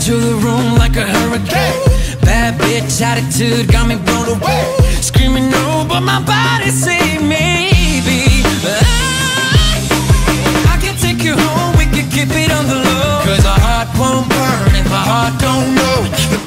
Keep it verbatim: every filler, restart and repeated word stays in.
into the room like a hurricane. Bad bitch attitude got me blown away. Screaming no, but my body say maybe. I, I can take you home, we can keep it on the low. Cause our heart won't burn if our heart don't know.